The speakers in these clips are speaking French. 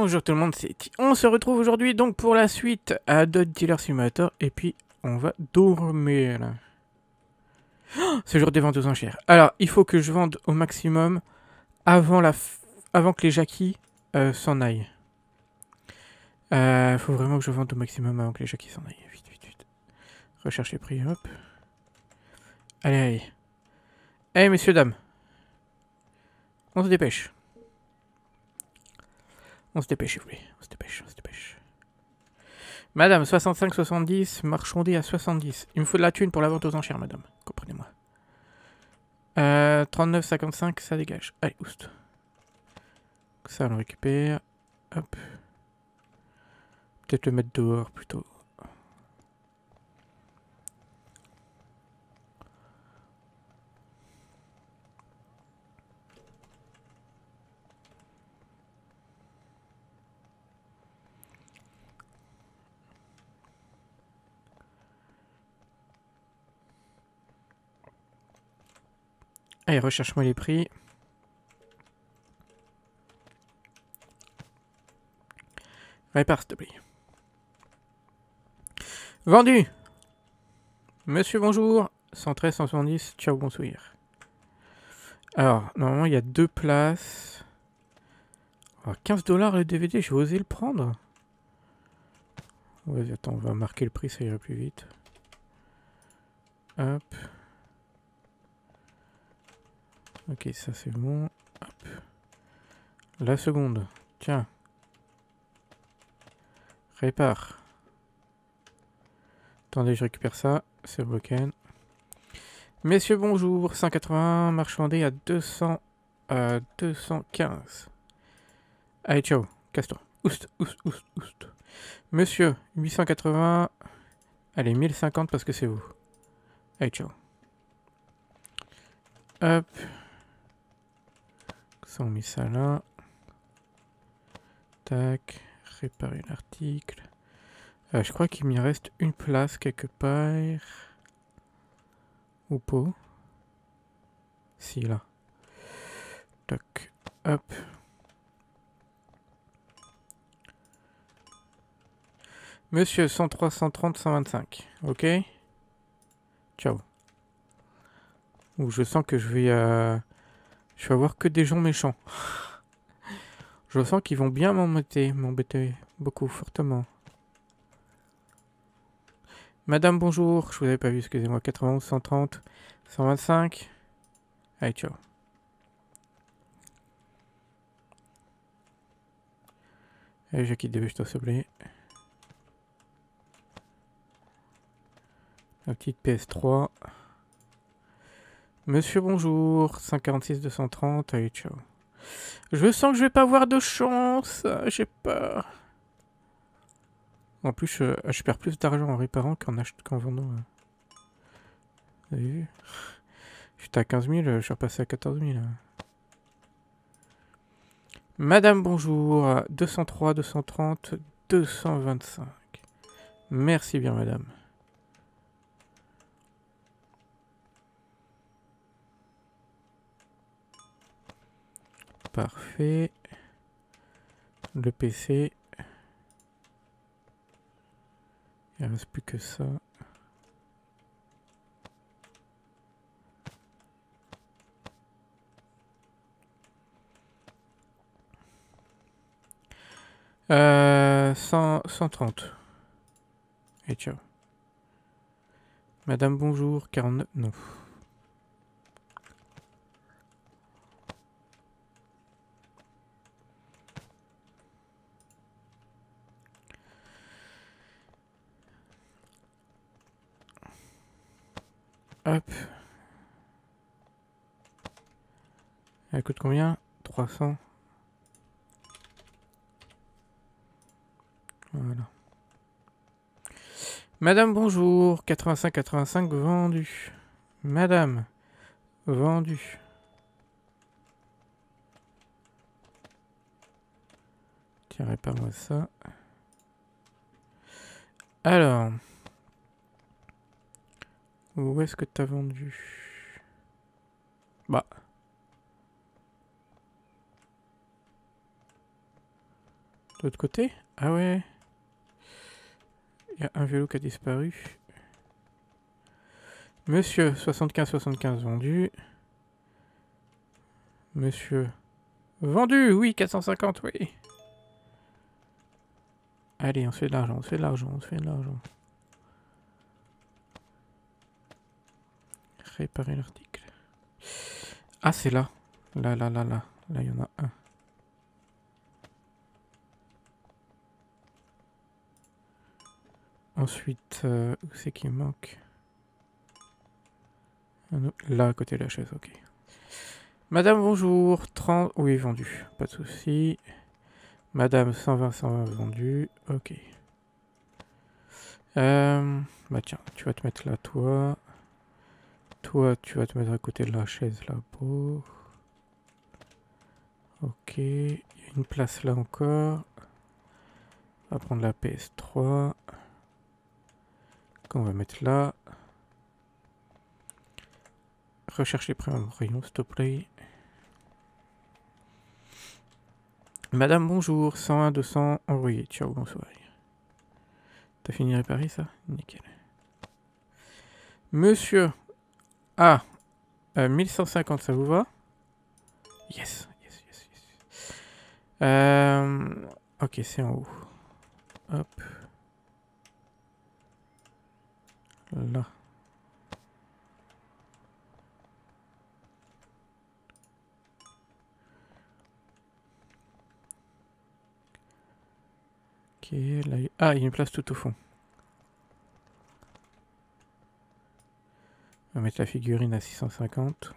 Bonjour tout le monde, c'est Ti. On se retrouve aujourd'hui donc pour la suite à Dot Dealer Simulator et puis on va dormir là. Oh, c'est le jour des ventes aux enchères. Alors, il faut que je vende au maximum avant, avant que les jackies s'en aillent. Faut vraiment que je vende au maximum avant que les jackies s'en aillent. Vite, vite, vite. Recherche les prix, hop. Allez, allez. Allez, messieurs, dames. On se dépêche. On se dépêche, s'il vous plaît. On se dépêche, on se dépêche. Madame, 65-70, marchandé à 70. Il me faut de la thune pour la vente aux enchères, madame. Comprenez-moi. 39-55, ça dégage. Allez, oust. Ça, on le récupère. Hop. Peut-être le mettre dehors, plutôt. Allez, recherche-moi les prix. Répare, s'il te plaît. Vendu. Monsieur, bonjour. 113, 170. Ciao, bonsoir. Alors, normalement, il y a deux places. Oh, 15 $ le DVD, j'ai osé le prendre. Ouais, attends, on va marquer le prix, ça ira plus vite. Hop. Ok, ça c'est bon. Hop. La seconde. Tiens. Répare. Attendez, je récupère ça. C'est broken. Messieurs, bonjour. 180, marchandé à 200, 215. Allez, ciao. Casse-toi. Oust, oust, oust, oust. Monsieur, 880. Allez, 1050 parce que c'est vous. Allez, ciao. Hop. Ça, on met ça là. Tac. Réparer l'article. Je crois qu'il m'y reste une place quelque part. Ou pas. Si, là. Tac. Hop. Monsieur, 103, 130, 125. Ok. Ciao. Ou je sens que je vais avoir que des gens méchants. Je sens qu'ils vont bien m'embêter beaucoup, fortement. Madame, bonjour. Je vous avais pas vu, excusez-moi. 91, 130, 125. Allez, ciao. Allez, je quitte dépêche-toi, s'il te plaît. La petite PS3. Monsieur, bonjour. 146, 230. Allez, ciao. Je sens que je vais pas avoir de chance. J'ai peur. En plus, je perds plus d'argent en réparant qu'en vendant. Vous avez vu? J'étais à 15 000, je suis repassé à 14 000. Madame, bonjour. 203, 230, 225. Merci bien, madame. Parfait. Le PC. Il ne reste plus que ça. Euh, 130. Et ciao. Madame, bonjour. 49. Non. Hop. Elle coûte combien? 300. Voilà. Madame, bonjour. 85, 85, vendu. Madame, vendu. Tiens, répare-moi ça. Alors. Où est-ce que t'as vendu? Bah. De l'autre côté? Ah ouais. Il y a un vélo qui a disparu. Monsieur, 75-75 vendu. Monsieur. Vendu, oui, 450, oui. Allez, on se fait de l'argent, on se fait de l'argent, on se fait de l'argent. Réparer l'article. Ah, c'est là. Là, là, là, là. Là, il y en a un. Ensuite, où c'est qu'il manque? Là, à côté de la chaise, ok. Madame, bonjour. 30... Oui, vendu. Pas de souci. Madame, 120 vendu. Ok. Bah tiens, tu vas te mettre là, toi. Toi, tu vas te mettre à côté de la chaise là-bas. Ok. Il y a une place là encore. On va prendre la PS3. Qu'on va mettre là. Recherche les premiers rayons, s'il te plaît. Madame, bonjour. 101, 200, envoyé. Ciao, bonsoir. T'as fini de réparer ça? Nickel. Monsieur. Ah. 1150, ça vous va? Yes, yes, yes, yes. Ok, c'est en haut. Hop. Là. Ok, là. Ah, il y a une place tout au fond. On va mettre la figurine à 650.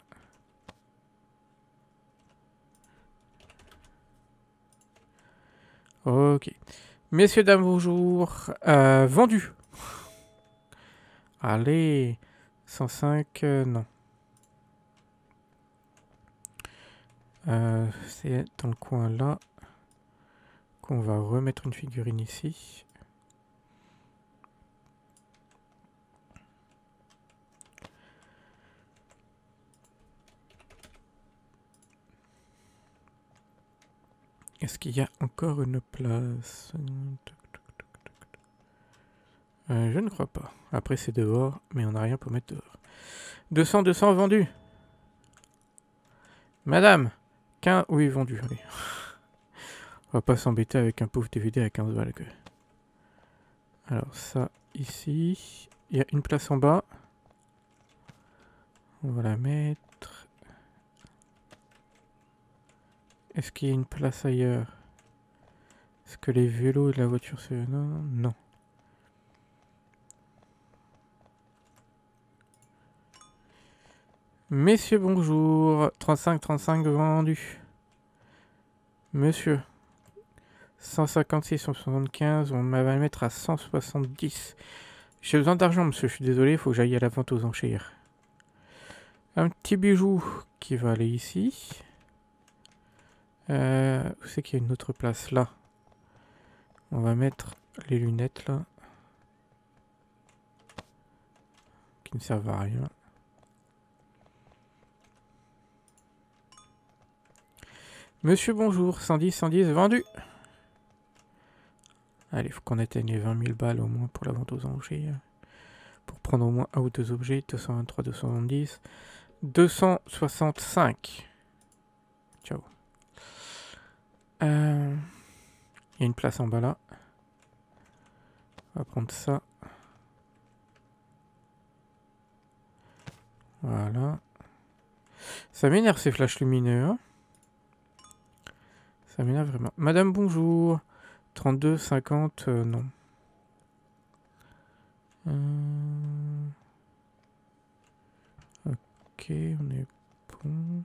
Ok. Messieurs, dames, bonjour. Vendu. Allez. 105, non. C'est dans le coin là qu'on va remettre une figurine ici. Est-ce qu'il y a encore une place? Je ne crois pas. Après c'est dehors, mais on n'a rien pour mettre dehors. 200, 200 vendu. Madame. 15... Oui, vendu. Allez. On va pas s'embêter avec un pauvre DVD à 15 balles. Alors ça, ici. Il y a une place en bas. On va la mettre. Est-ce qu'il y a une place ailleurs? Est-ce que les vélos et la voiture c'est... Non, non. Messieurs, bonjour. 35 vendu. Monsieur. 156 sur 75, on va le mettre à 170. J'ai besoin d'argent, monsieur, je suis désolé, il faut que j'aille à la vente aux enchères. Un petit bijou qui va aller ici. Où c'est qu'il y a une autre place? Là. On va mettre les lunettes là. Qui ne servent à rien. Monsieur, bonjour. 110, vendu. Allez, il faut qu'on atteigne les 20 000 balles au moins pour la vente aux enchères. Pour prendre au moins un ou deux objets. 223, 270. 265. Ciao. Il y a une place en bas là. On va prendre ça. Voilà. Ça m'énerve ces flashs lumineux. Hein, ça m'énerve vraiment. Madame, bonjour. 32, 50, non. Ok, on est bon.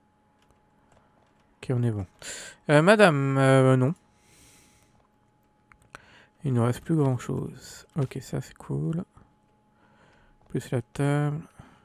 Ok, on est bon. Madame, non. Il ne reste plus grand chose. Ok, ça c'est cool. Plus la table.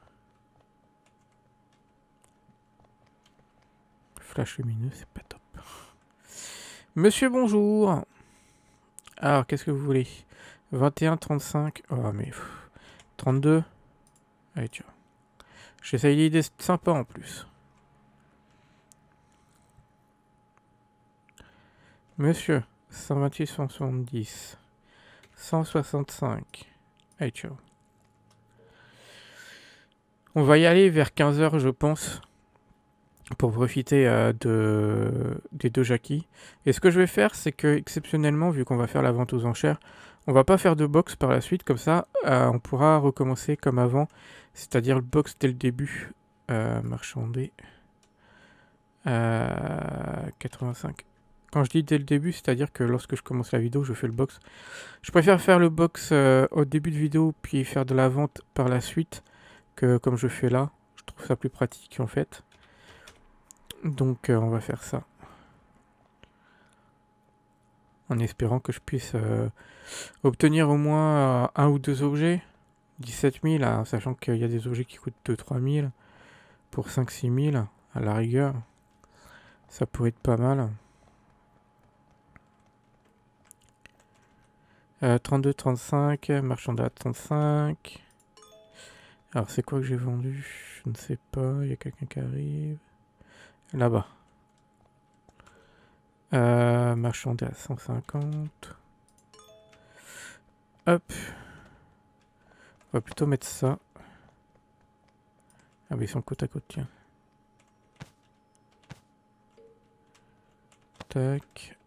Flash lumineux, c'est pas top. Monsieur, bonjour. Alors, qu'est-ce que vous voulez? 21, 35. Oh, mais... 32. Allez, tu vois. J'essaye l'idée sympa en plus. Monsieur, 128, 170. 165. Allez, ciao. On va y aller vers 15 h, je pense, pour profiter des deux Jackie. Et ce que je vais faire, c'est que, exceptionnellement, vu qu'on va faire la vente aux enchères, on va pas faire de box par la suite, comme ça, on pourra recommencer comme avant, c'est-à-dire le box dès le début. Marchander. 85. Quand je dis dès le début, c'est-à-dire que lorsque je commence la vidéo, je fais le box. Je préfère faire le box au début de vidéo, puis faire de la vente par la suite, que comme je fais là. Je trouve ça plus pratique en fait. Donc on va faire ça. En espérant que je puisse obtenir au moins un ou deux objets. 17 000, hein, sachant qu'il y a des objets qui coûtent 2-3 000. Pour 5-6 000, à la rigueur. Ça pourrait être pas mal. 32, 35, marchandage 35. Alors c'est quoi que j'ai vendu? Je ne sais pas, il y a quelqu'un qui arrive. Là-bas. Marchandage à 150. Hop. On va plutôt mettre ça. Ah mais ils sont côte à côte, tiens. Tac.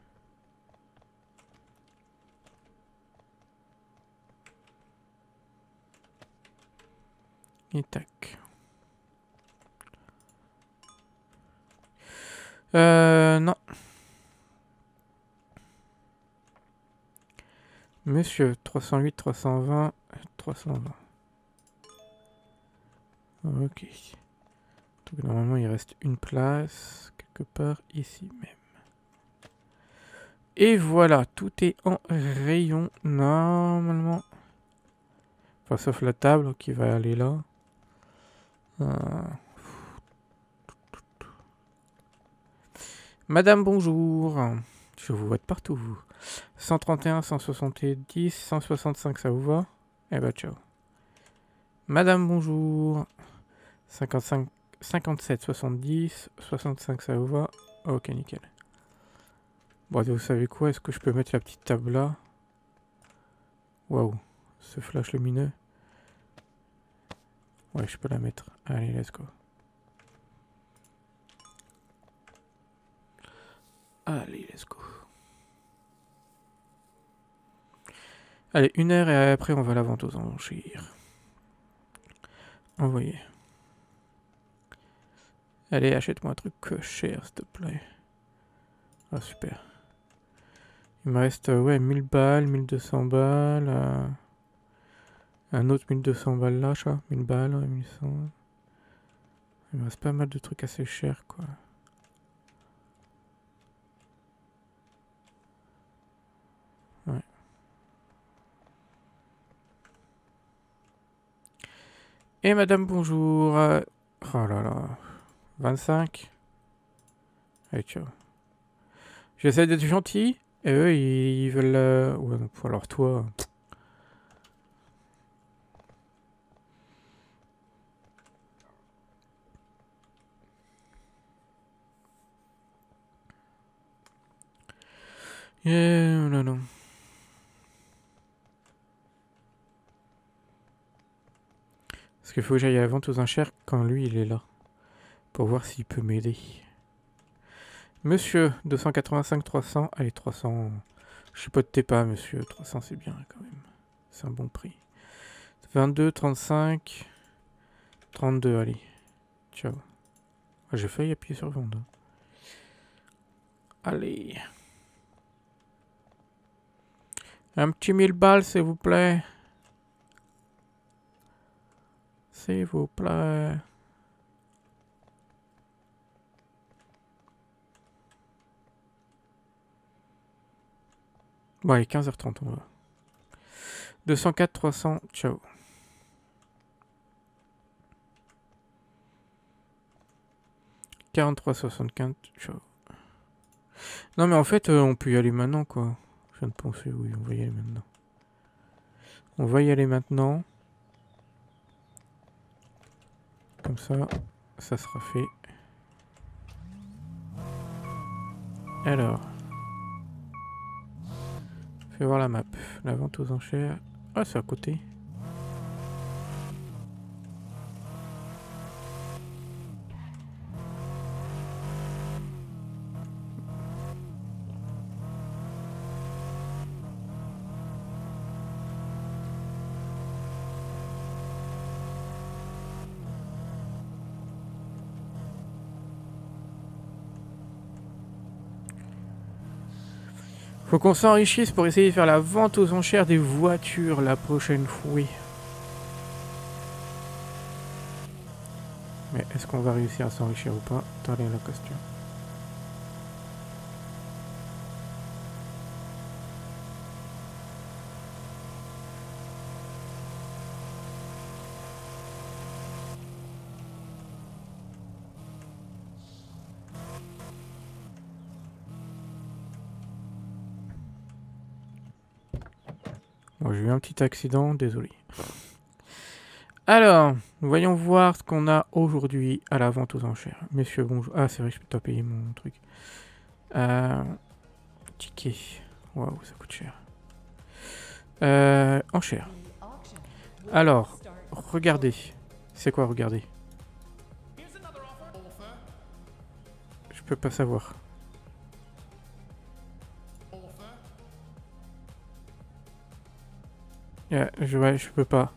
Et tac. Non. Monsieur, 308, 320, 320. Ok. Donc normalement il reste une place, quelque part ici même. Et voilà, tout est en rayon, normalement. Enfin, sauf la table qui va aller là. Madame, bonjour. Je vous vois de partout, vous. 131, 170, 165, ça vous va? Eh ben, ciao. Madame, bonjour. 55, 57, 70, 65, ça vous va? Ok, nickel. Bon, vous savez quoi? Est-ce que je peux mettre la petite table là? Waouh, ce flash lumineux. Ouais, je peux la mettre. Allez, let's go. Allez, let's go. Allez, 1 heure et après on va la vente aux enchères. Envoyez. Allez, achète-moi un truc cher, s'il te plaît. Ah, super. Il me reste, ouais, 1000 balles, 1200 balles. Un autre 1200 balles là, ça. 1000 balles, 1100. Il me reste pas mal de trucs assez chers, quoi. Ouais. Et madame, bonjour. Oh là là. 25. Allez, ciao. J'essaie d'être gentil. Et eux, ils veulent... Ouais, alors toi... non, non. Parce qu'il faut que j'aille à la vente aux enchères quand lui, il est là. Pour voir s'il peut m'aider. Monsieur, 285, 300. Allez, 300. Je chipote pas, monsieur. 300, c'est bien, quand même. C'est un bon prix. 22, 35. 32, allez. Ciao. Ah, j'ai failli appuyer sur vendre. Allez. Un petit 1000 balles, s'il vous plaît. S'il vous plaît. Bon, allez, 15h30, on va. 204, 300, ciao. « 43, 75, ciao. Non, mais en fait, on peut y aller maintenant, quoi. Je viens de penser, oui, on va y aller maintenant. On va y aller maintenant. Comme ça, ça sera fait. Alors. Fais voir la map. La vente aux enchères. Ah, c'est à côté. Faut qu'on s'enrichisse pour essayer de faire la vente aux enchères des voitures la prochaine fois. Mais est-ce qu'on va réussir à s'enrichir ou pas? Attendez la question. Bon, j'ai eu un petit accident, désolé. Alors, voyons voir ce qu'on a aujourd'hui à la vente aux enchères. Messieurs, bonjour. Ah, c'est vrai que je peux pas payer mon truc. Ticket. Waouh, ça coûte cher. Enchères. Alors, regardez. C'est quoi, regardez? Je peux pas savoir. Ouais, je peux pas.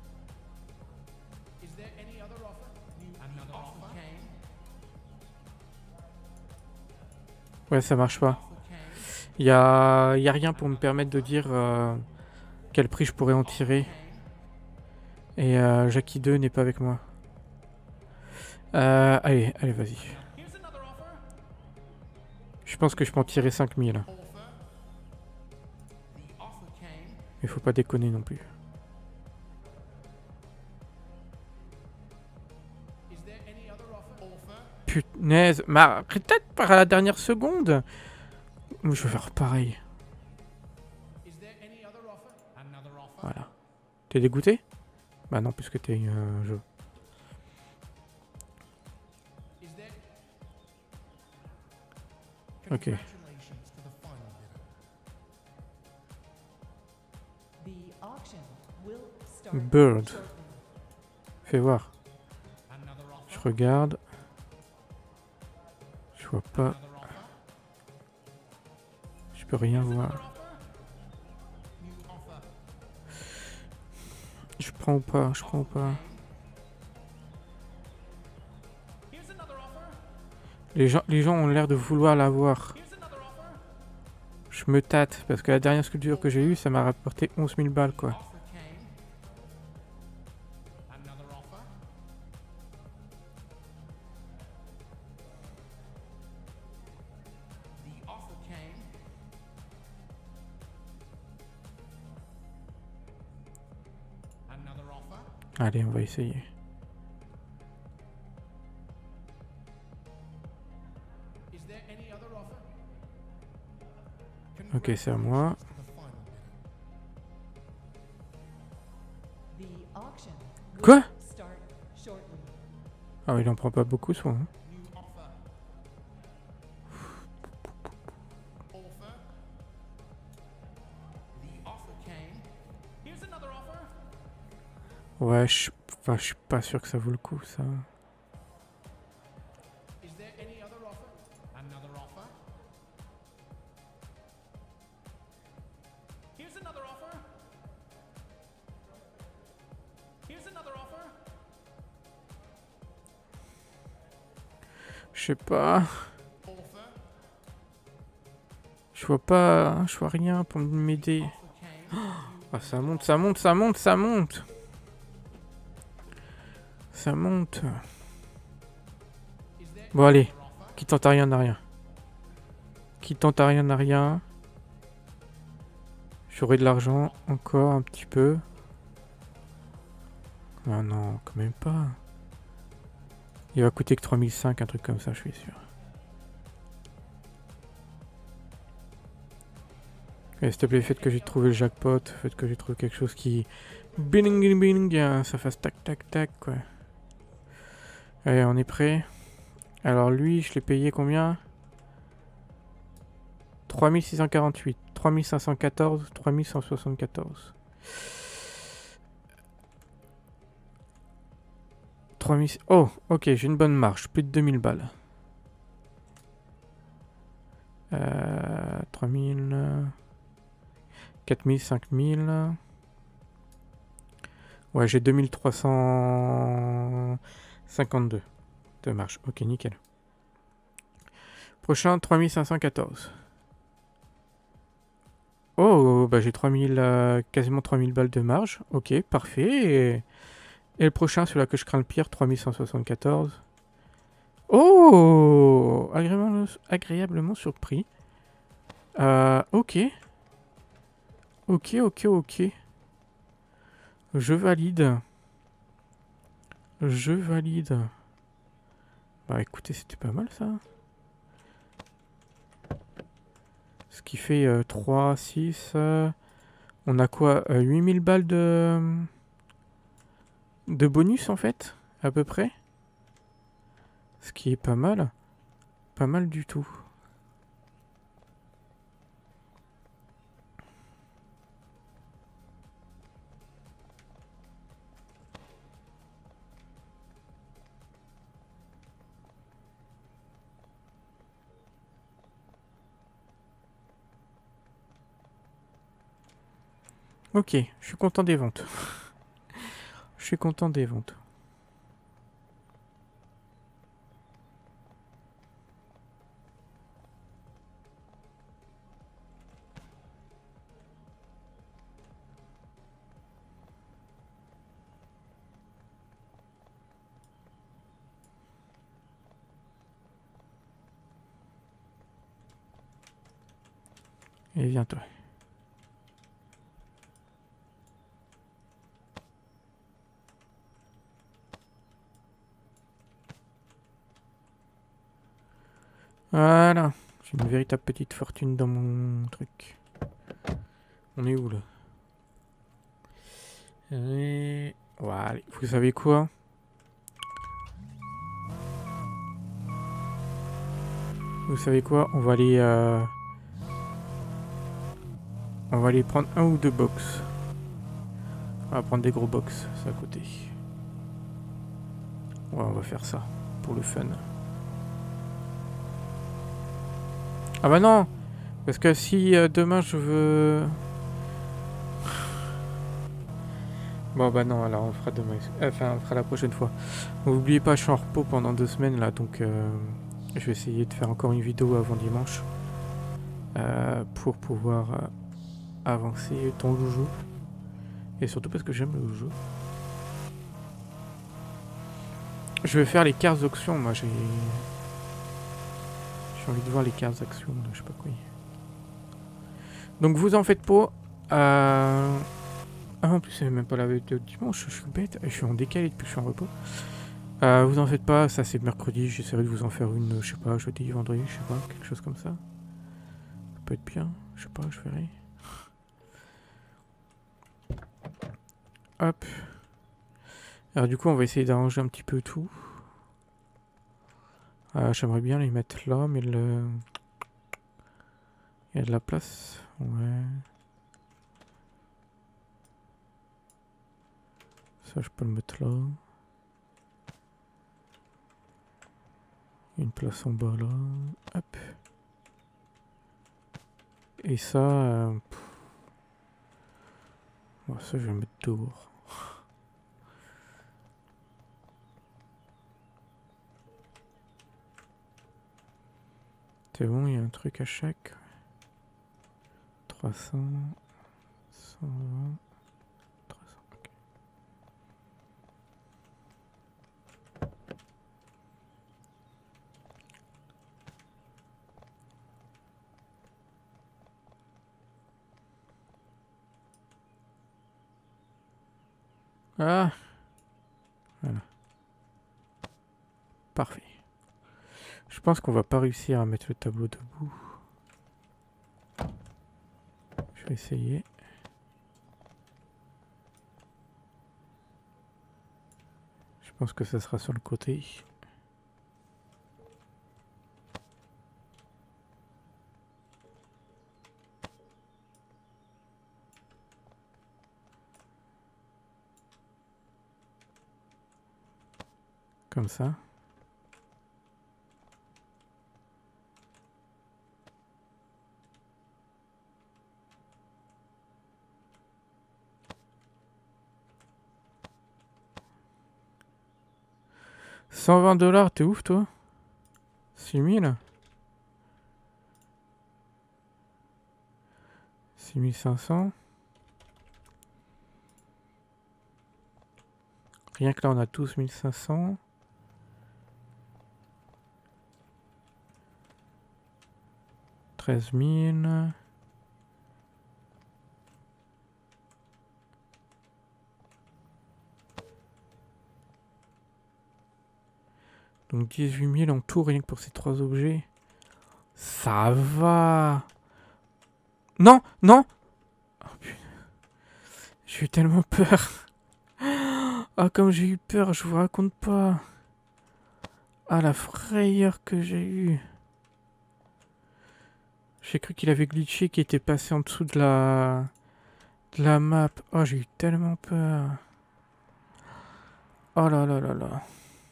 Ouais, ça marche pas. Y a rien pour me permettre de dire quel prix je pourrais en tirer. Et Jackie 2 n'est pas avec moi. Allez, vas-y. Je pense que je peux en tirer 5000. Il faut pas déconner non plus. Punaise, mais peut-être par la dernière seconde. Je vais faire pareil. Voilà. T'es dégoûté? Bah non, puisque t'es un jeu. Ok. Bird. Fais voir. Je regarde. Je vois pas. Je peux rien voir. Je prends ou pas? Je prends ou pas? Les gens ont l'air de vouloir l'avoir. Je me tâte parce que la dernière sculpture que j'ai eue, ça m'a rapporté 11 000 balles quoi. Allez, on va essayer. Ok, c'est à moi. Quoi? Ah, il en prend pas beaucoup, soit. Hein. Ouais, je suis pas sûr que ça vaut le coup, ça. Je sais pas. Je vois pas. Je vois rien pour m'aider. Ah, ça monte, ça monte, ça monte, ça monte. Ça monte. Bon, allez. Qui tente à rien n'a rien. Qui tente à rien n'a rien. J'aurai de l'argent encore un petit peu. Ah non, quand même pas. Il va coûter que 3005, un truc comme ça, je suis sûr. Et s'il te plaît, faites que j'ai trouvé le jackpot, faites que j'ai trouvé quelque chose qui... Bing, bing, ça fasse tac, tac, tac, quoi. Allez, on est prêt. Alors lui, je l'ai payé combien? 3648. 3514, 3174. 3000... Oh, ok, j'ai une bonne marge. Plus de 2000 balles. 3000... 4000, 5000... Ouais, j'ai 2352 de marge. Ok, nickel. Prochain, 3514. Oh, bah j'ai 3000, quasiment 3000 balles de marge. Ok, parfait. Et le prochain, celui-là que je crains le pire, 3174. Oh, agréablement surpris. Ok. Ok, ok, ok. Je valide. Je valide. Bah écoutez, c'était pas mal ça. Ce qui fait 3, 6... on a quoi 8000 balles de bonus en fait, à peu près. Ce qui est pas mal. Pas mal du tout. Ok, je suis content des ventes. Je suis content des ventes. Et viens toi. Voilà. J'ai une véritable petite fortune dans mon truc. On est où là? Et... voilà. Vous savez quoi? Vous savez quoi? On va aller prendre un ou deux box. On va prendre des gros box, c'est à côté. Ouais, on va faire ça. Pour le fun. Ah bah non! Parce que si demain je veux... Bon bah non, alors on fera demain. Enfin, on fera la prochaine fois. N'oubliez pas, je suis en repos pendant 2 semaines là, donc je vais essayer de faire encore une vidéo avant dimanche. Pour pouvoir avancer dans le jeu. Et surtout parce que j'aime le jeu. Je vais faire les cartes d'auction, moi j'ai envie de voir les cartes d'actions, je sais pas quoi. Donc vous en faites pas. Ah en plus c'est même pas la veille de dimanche, je suis bête, je suis en décalé depuis que je suis en repos. Vous en faites pas, ça c'est mercredi, j'essaierai de vous en faire une, je sais pas, jeudi, vendredi, je sais pas, quelque chose comme ça. Ça peut être bien, je sais pas, je verrai. Hop. Alors du coup on va essayer d'arranger un petit peu tout. J'aimerais bien les mettre là, mais le... il y a de la place. Ouais. Ça, je peux le mettre là. Une place en bas là. Hop. Et ça... bon, ça, je vais le mettre dehors. C'est bon, il y a un truc à chaque. 300... 120... 300, ok. Ah! Voilà. Parfait. Je pense qu'on va pas réussir à mettre le tableau debout. Je vais essayer. Je pense que ça sera sur le côté. Comme ça. $120, t'es ouf toi? 6000? 6500. Rien que là on a 12 500. $13 000. Donc 18 000 en tout, rien que pour ces 3 objets. Ça va. Non, non. Oh, putain. J'ai eu tellement peur. Ah, comme j'ai eu peur, je vous raconte pas. Ah, la frayeur que j'ai eue. J'ai cru qu'il avait glitché, qu'il était passé en dessous de la map. Oh, j'ai eu tellement peur. Oh là là là là.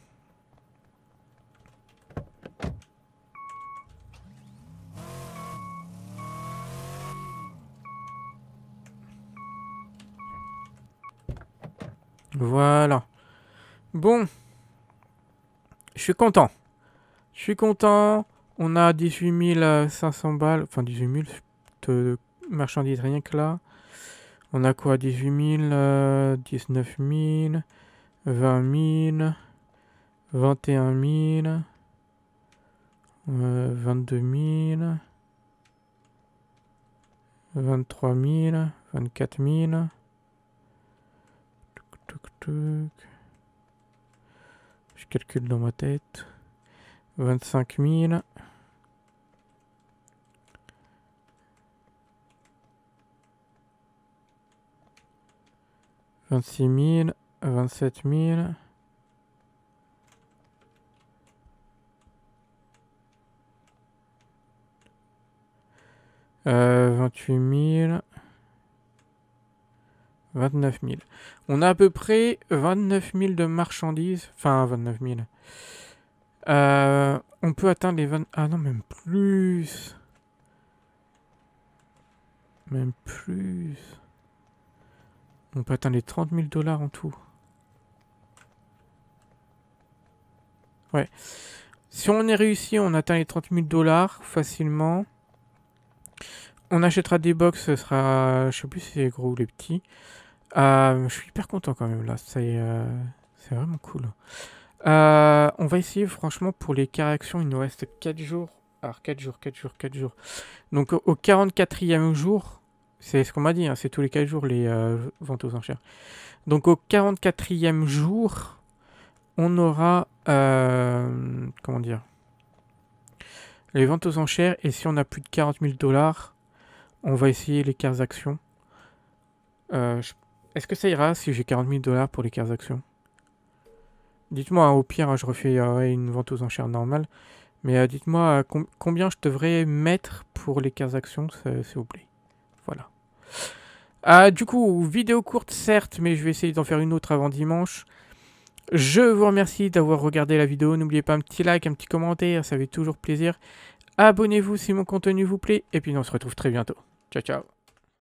Voilà. Bon. Je suis content. Je suis content. On a 18 500 balles. Enfin, 18 000 de marchandises rien que là. On a quoi? 18 000, 19 000, 20 000, 21 000, 22 000, 23 000, 24 000. Je calcule dans ma tête. 25 000. 26 000. 27 000. 28 000. 29 000. On a à peu près 29 000 de marchandises. Enfin, 29 000. On peut atteindre les 20... Ah non, même plus. Même plus. On peut atteindre les 30 000 $ en tout. Ouais. Si on est réussi, on atteint les 30 000 $ facilement. On achètera des box, ce sera... Je sais plus si c'est gros ou les petits. Je suis hyper content quand même là. C'est vraiment cool. On va essayer franchement pour les caractions. Il nous reste 4 jours. Alors 4 jours. Donc au 44e jour, c'est ce qu'on m'a dit, hein, c'est tous les 4 jours les ventes aux enchères. Donc au 44e jour, on aura... comment dire, les ventes aux enchères. Et si on a plus de 40 000 $, on va essayer les 15 actions. Est-ce que ça ira si j'ai 40 000 $ pour les 15 actions? Dites-moi, au pire, je refais une vente aux enchères normale. Mais dites-moi combien je devrais mettre pour les 15 actions, s'il vous plaît. Voilà. Du coup, vidéo courte, certes, mais je vais essayer d'en faire une autre avant dimanche. Je vous remercie d'avoir regardé la vidéo. N'oubliez pas un petit like, un petit commentaire, ça fait toujours plaisir. Abonnez-vous si mon contenu vous plaît. Et puis on se retrouve très bientôt. Ciao, ciao.